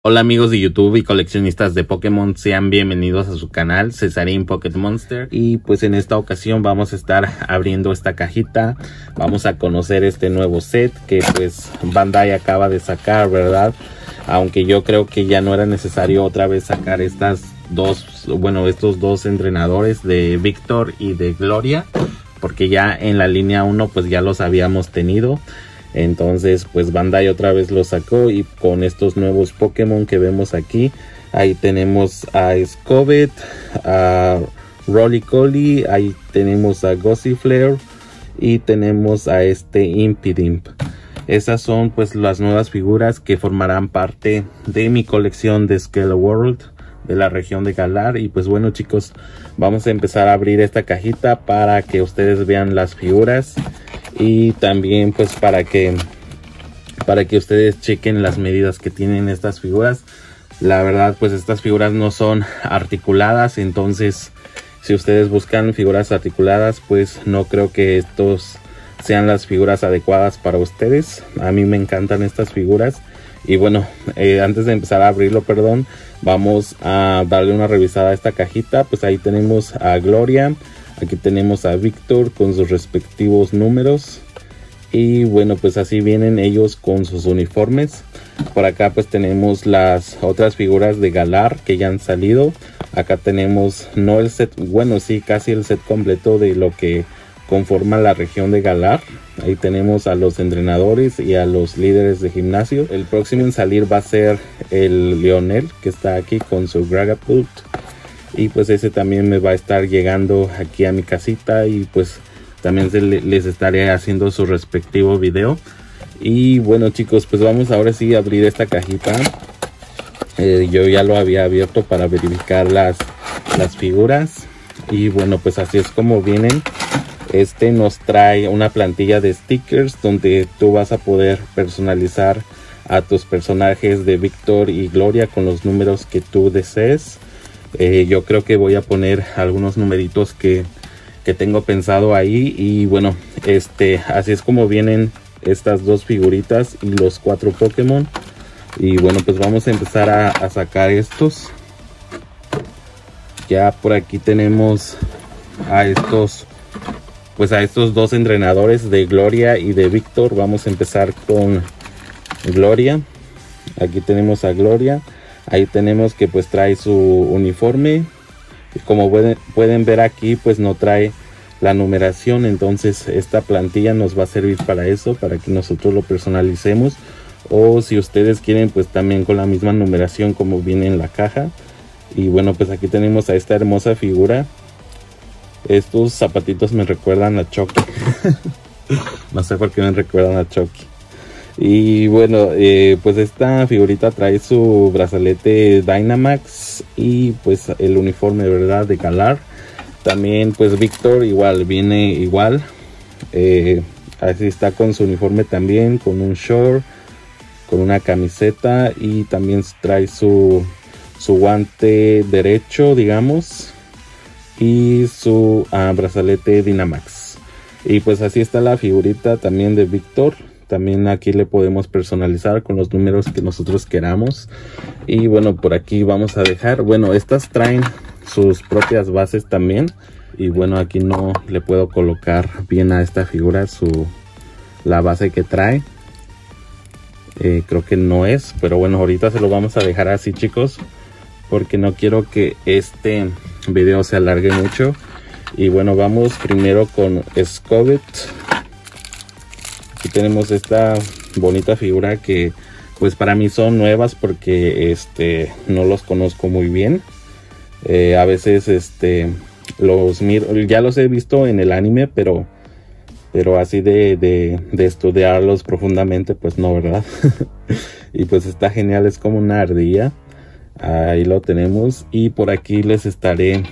Hola amigos de YouTube y coleccionistas de Pokémon, sean bienvenidos a su canal Cesarín Pocket Monster. Y pues en esta ocasión vamos a estar abriendo esta cajita. Vamos a conocer este nuevo set que pues Bandai acaba de sacar, ¿verdad? Aunque yo creo que ya no era necesario otra vez sacar estos dos entrenadores de Victor y de Gloria, porque ya en la línea 1 pues ya los habíamos tenido. Entonces pues Bandai otra vez lo sacó y con estos nuevos Pokémon que vemos aquí. Ahí tenemos a Scovet, a Rolycoly, ahí tenemos a Gossifleur y tenemos a este Impidimp. Esas son pues las nuevas figuras que formarán parte de mi colección de Scale World de la región de Galar. Y pues bueno chicos, vamos a empezar a abrir esta cajita para que ustedes vean las figuras. Y también pues para que ustedes chequen las medidas que tienen estas figuras. La verdad pues estas figuras no son articuladas, entonces si ustedes buscan figuras articuladas pues no creo que estos sean las figuras adecuadas para ustedes. A mí me encantan estas figuras. Y bueno, antes de empezar a abrirlo, vamos a darle una revisada a esta cajita. Pues ahí tenemos a Gloria. Aquí tenemos a Victor con sus respectivos números. Y bueno, pues así vienen ellos con sus uniformes. Por acá pues tenemos las otras figuras de Galar que ya han salido. Acá tenemos no el set, bueno sí, casi el set completo de lo que conforma la región de Galar. Ahí tenemos a los entrenadores y a los líderes de gimnasio. El próximo en salir va a ser el Lionel, que está aquí con su Dragapult. Y pues ese también me va a estar llegando aquí a mi casita y pues también les estaré haciendo su respectivo video. Y bueno chicos, pues vamos ahora sí a abrir esta cajita. Yo ya lo había abierto para verificar las figuras. Y bueno, pues así es como vienen. Este nos trae una plantilla de stickers donde tú vas a poder personalizar a tus personajes de Victor y Gloria con los números que tú desees. Yo creo que voy a poner algunos numeritos que tengo pensado ahí. Y bueno, así es como vienen estas dos figuritas y los 4 Pokémon. Y bueno, pues vamos a empezar a sacar estos. Ya por aquí tenemos a estos dos entrenadores de Gloria y de Victor. Vamos a empezar con Gloria. Aquí tenemos a Gloria. Ahí tenemos que pues trae su uniforme. Como pueden ver aquí pues no trae la numeración. Entonces esta plantilla nos va a servir para eso, para que nosotros lo personalicemos. O si ustedes quieren pues también con la misma numeración como viene en la caja. Y bueno, pues aquí tenemos a esta hermosa figura. Estos zapatitos me recuerdan a Chucky. No sé por qué me recuerdan a Chucky. Y bueno, pues esta figurita trae su brazalete Dynamax y pues el uniforme, ¿verdad?, de Galar. También pues Victor igual, viene igual. Así está con su uniforme también, con un short, con una camiseta. Y también trae su guante derecho, digamos, y su brazalete Dynamax. Y pues así está la figurita también de Victor. También aquí le podemos personalizar con los números que nosotros queramos. Y bueno, por aquí vamos a dejar, bueno, estas traen sus propias bases también. Y bueno, aquí no le puedo colocar bien a esta figura la base que trae. Creo que no es, pero bueno, ahorita se lo vamos a dejar así chicos, porque no quiero que este video se alargue mucho. Y bueno, vamos primero con Scovet. Aquí tenemos esta bonita figura que pues para mí son nuevas porque no los conozco muy bien. A veces los miro, ya los he visto en el anime, pero así de estudiarlos profundamente pues no, ¿verdad? Y pues está genial, es como una ardilla. Ahí lo tenemos. Y por aquí les estaré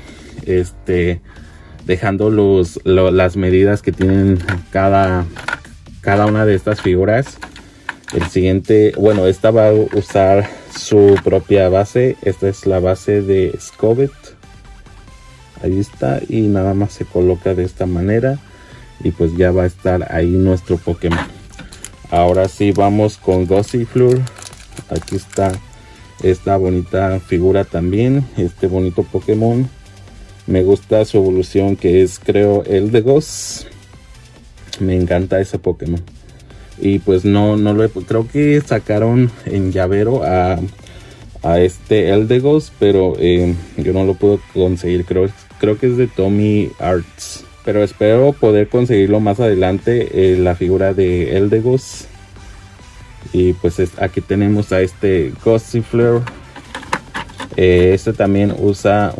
dejando las medidas que tienen cada una de estas figuras. El siguiente, bueno, esta va a usar su propia base. Esta es la base de Scovet. Ahí está, y nada más se coloca de esta manera y pues ya va a estar ahí nuestro Pokémon. Ahora sí vamos con Gossifleur. Aquí está esta bonita figura también, este bonito Pokémon. Me gusta su evolución, que es, creo, Eldegoss. Me encanta ese Pokémon. Y pues no lo creo que sacaron en llavero a este Eldegoss, pero yo no lo puedo conseguir. Creo que es de Tommy Arts, pero espero poder conseguirlo más adelante, la figura de Eldegoss. Y pues aquí tenemos a este Gossifleur. Este también usa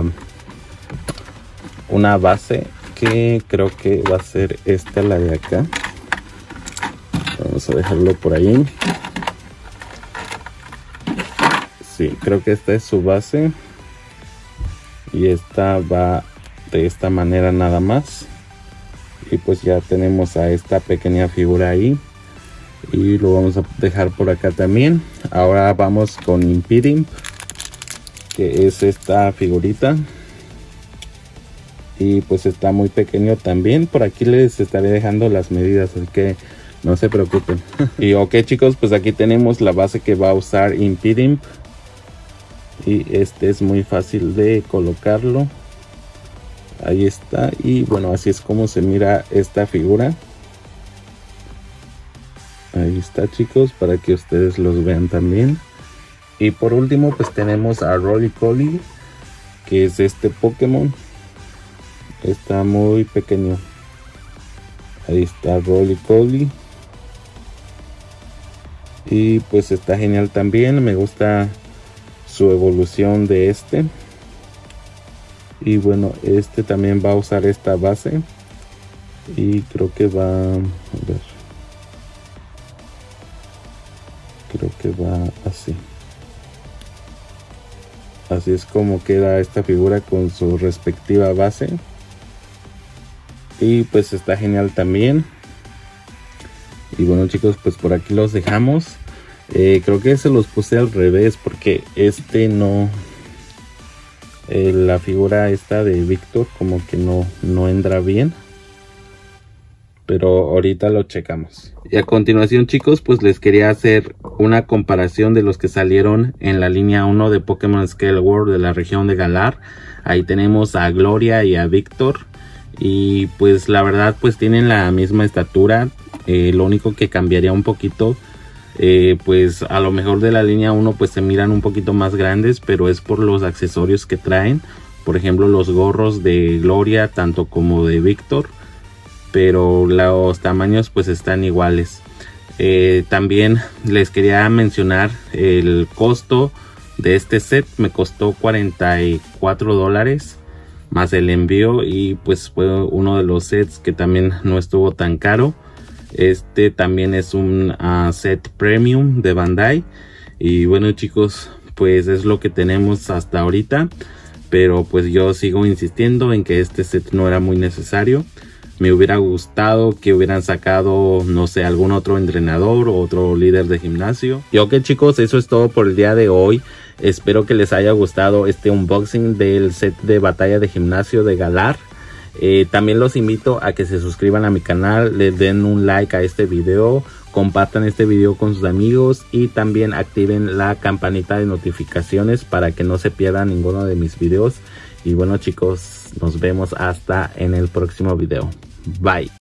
una base que creo que va a ser esta, la de acá. Vamos a dejarlo por ahí. Sí, creo que esta es su base. Y esta va de esta manera nada más. Y pues ya tenemos a esta pequeña figura ahí. Y lo vamos a dejar por acá también. Ahora vamos con Impidimp, que es esta figurita. Y pues está muy pequeño también. Por aquí les estaré dejando las medidas, así que no se preocupen. Y ok, chicos, pues aquí tenemos la base que va a usar Impidimp. Y este es muy fácil de colocarlo. Ahí está. Y bueno, así es como se mira esta figura. Ahí está, chicos, para que ustedes los vean también. Y por último pues tenemos a Rolycoly, que es este Pokémon. Está muy pequeño. Ahí está Rolycoly. Y pues está genial también. Me gusta su evolución de este. Y bueno, este también va a usar esta base. Y creo que va... A ver. Creo que va así. Así es como queda esta figura con su respectiva base. Y pues está genial también. Y bueno, chicos, pues por aquí los dejamos. Creo que se los puse al revés porque este no... la figura esta de Víctor como que no entra bien. Pero ahorita lo checamos. Y a continuación, chicos, pues les quería hacer una comparación de los que salieron en la línea 1 de Pokémon Scale World de la región de Galar. Ahí tenemos a Gloria y a Víctor. Y pues la verdad pues tienen la misma estatura. Lo único que cambiaría un poquito, pues a lo mejor de la línea 1 pues se miran un poquito más grandes, pero es por los accesorios que traen. Por ejemplo, los gorros de Gloria tanto como de Víctor, pero los tamaños pues están iguales. También les quería mencionar el costo de este set. Me costó $44 más el envío, y pues fue uno de los sets que también no estuvo tan caro. Este también es un set premium de Bandai. Y bueno, chicos, pues es lo que tenemos hasta ahorita, pero pues yo sigo insistiendo en que este set no era muy necesario. Me hubiera gustado que hubieran sacado, no sé, algún otro entrenador o otro líder de gimnasio. Y ok, chicos, eso es todo por el día de hoy. Espero que les haya gustado este unboxing del set de batalla de gimnasio de Galar. También los invito a que se suscriban a mi canal, les den un like a este video, compartan este video con sus amigos y también activen la campanita de notificaciones para que no se pierdan ninguno de mis videos. Y bueno, chicos, nos vemos hasta en el próximo video. Bye.